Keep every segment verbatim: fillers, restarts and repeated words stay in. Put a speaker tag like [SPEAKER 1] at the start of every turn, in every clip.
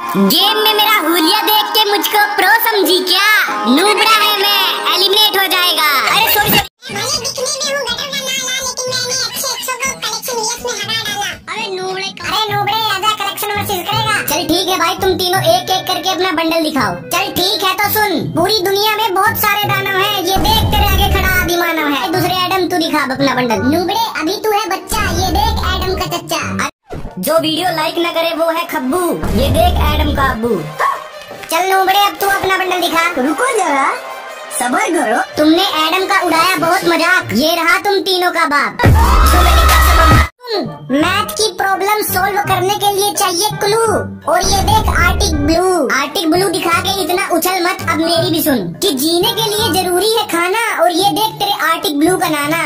[SPEAKER 1] Game में मेरा हुलिया देख के मुझको प्रो समझी क्या? नूबड़ा है मैं, एलिमिनेट हो जाएगा। अरे सॉरी सॉरी।
[SPEAKER 2] भले दिखने में हूँ गटर का नाला, लेकिन मैंने अच्छे एक सौ का कलेक्शन लिया, इसमें हरा डाला।
[SPEAKER 1] अरे नूबड़े
[SPEAKER 2] अरे नूबड़े आजा कलेक्शन वर्सेस करेगा।
[SPEAKER 1] चल ठीक है भाई, तुम तीनों एक एक करके अपना बंडल दिखाओ।
[SPEAKER 2] चल ठीक है तो सुन, पूरी दुनिया में बहुत सारे दानव हैं, ये देख तेरे आगे खड़ा आदि मानव है।
[SPEAKER 1] दूसरे एडम तू दिखा अपना बंडल।
[SPEAKER 2] नूबड़े अभी तू है बच्चा, ये देख एडम का चच्चा।
[SPEAKER 1] जो वीडियो लाइक न करे वो है खब्बू, ये देख एडम का अब्बू।
[SPEAKER 2] चल नूबड़े अब तू अपना बंडल दिखा।
[SPEAKER 1] रुको जरा, सबर करो।
[SPEAKER 2] तुमने एडम का उड़ाया बहुत मजाक, ये रहा तुम तीनों का बाप। मैथ की प्रॉब्लम सोल्व करने के लिए चाहिए क्लू, और ये देख आर्टिक ब्लू। आर्टिक ब्लू दिखा के इतना उछल मत, अब मेरी भी सुन कि जीने के लिए जरूरी है खाना, और ये देख तेरे आर्टिक ब्लू का नाना।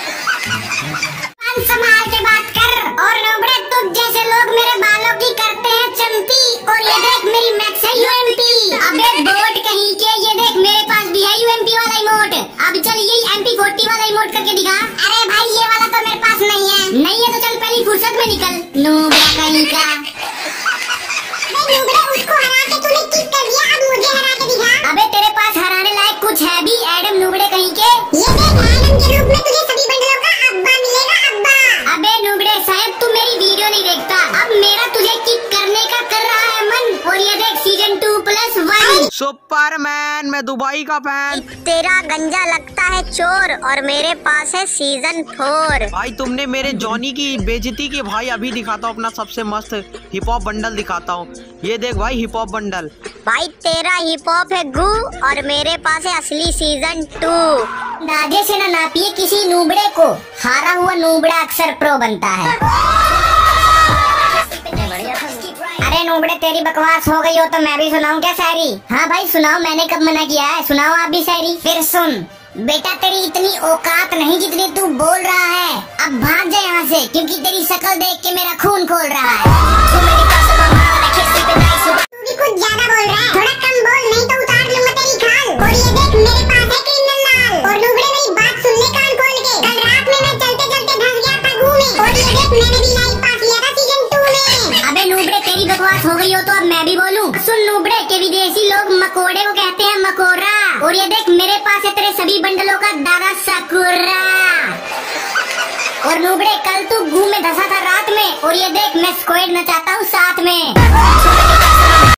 [SPEAKER 2] संभाल के बात कर। और नोबड़े तुझ जैसे लोग मेरे बालों की करते हैं चंपी, और ये देख मेरी मैक्स है यूएमपी। अबे बोट कहीं के, ये देख मेरे पास भी है यूएमपी वाला इमोट। अब चल ये एमपी फोर्टी वाला इमोट करके दिखा। अरे भाई ये वाला तो मेरे पास नहीं है। नहीं है तो चल पहली फुर्सत में निकल। नोबड़ा कहीं का। नोबड़े उसको हरा के तूने किक कर दिया, अब मुझे हरा के दिखा। अबे तेरे पास हराने लायक कुछ है भी एडम नोबड़े कहीं के? ये देख एडम के रूप में तुझे सभी बंडलों का अब्बा मिलेगा, अब्बा। अबे नोबड़े साहब तू मेरी वीडियो नहीं देखता, अब मेरा तुझे किक करने का कर रहा है मन। और ये देख season two plus one.
[SPEAKER 3] Superman, मैं दुबई का फैन।
[SPEAKER 2] तेरा गंजा लगता है चोर, और मेरे पास है सीजन फोर।
[SPEAKER 3] भाई तुमने मेरे जॉनी की बेइज्जती की। भाई अभी दिखाता हूँ अपना सबसे मस्त हिप हॉप बंडल दिखाता हूँ। ये देख भाई हिप हॉप बंडल।
[SPEAKER 2] भाई तेरा हिप हॉप है गू, और मेरे पास है असली सीजन टू। अंदाजे से न नापिए किसी नूबड़े को, हारा हुआ नूबड़ा अक्सर प्रो बनता है। अरे नूबड़े तेरी बकवास हो गई हो तो मैं भी सुनाऊं क्या शायरी? हाँ भाई सुनाओ, मैंने कब मना किया है, सुनाओ आप भी शायरी। फिर सुन बेटा, तेरी इतनी औकात नहीं जितनी तू बोल रहा है। अब भाग जा यहाँ से, क्योंकि तेरी शक्ल देख के मेरा खून खोल रहा है। तू मेरी कुछ ज्यादा बोल रहा है, थोड़ा कम बोल, नहीं तो उतार लूंगा तेरी खाल। और ये देख मेरे पास है क्रिमिनल लाल। और नूबड़े मेरी बात सुन ले कान खोल के, कल रात में मैं चलते चलते धंस गया था गू में। और ये देख मैंने भी लाइव पास लिया था सीजन टू में। अबे नूबड़े तेरी बकवास हो गई हो तो अब मैं भी बोलूं। सुन नूबड़े के विदेशी लोग मकोड़े को कहते हैं मकोरा। और ये देख मेरे पास है तेरे सभी बंडलों का दादा सकुरा। और नूबड़े कल तू गू में धंसा था रात में, और ये देख मैं स्क्वाड नचाता हूँ साथ में।